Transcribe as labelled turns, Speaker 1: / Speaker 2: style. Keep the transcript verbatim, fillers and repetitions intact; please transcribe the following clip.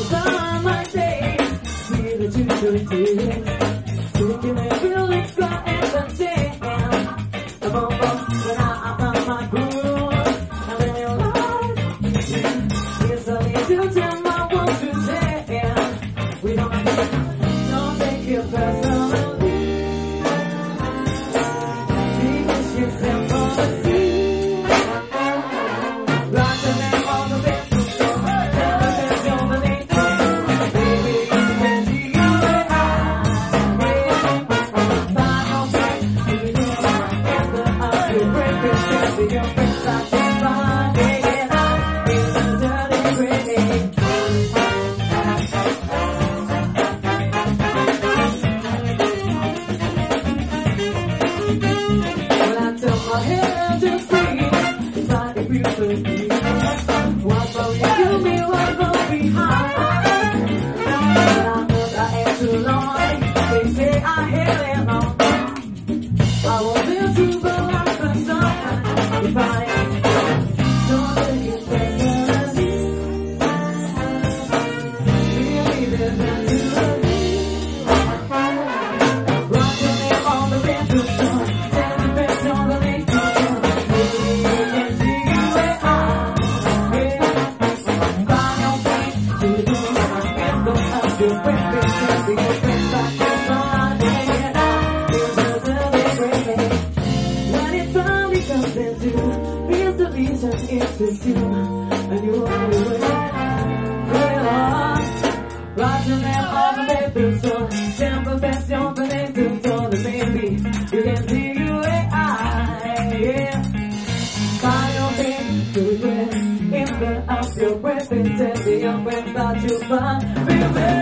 Speaker 1: Some might say, feel that you should do it. Thinking it will explore and contain. The moment when I found my groove, and when you lie, it's a little time I want to say. We don't don't take it personally. Because you're simple to see. Right to them all the way to show. Never says you're the name. Baby, you can see you and I. Final break, you know I'm the up to break it. Tell me your friends I can find it. And I feel the dirty gritty. My head just free, inside if you could be. What will you do me, what will behind? I know I am too long, they say I hate it long. I want them to go like the sun, if I am, don't take it personally. Really, there's nothing to leave. Rock your name on the way to shore, tell the best on the lake. When it finally comes into feels the vision is with you, and you are the way. Put it on, right your name on the paper, so simple passion, the name to tell the baby. You can see you and I, yeah. Find your thing to regret, in the house your breath, and tell the young friends that you find.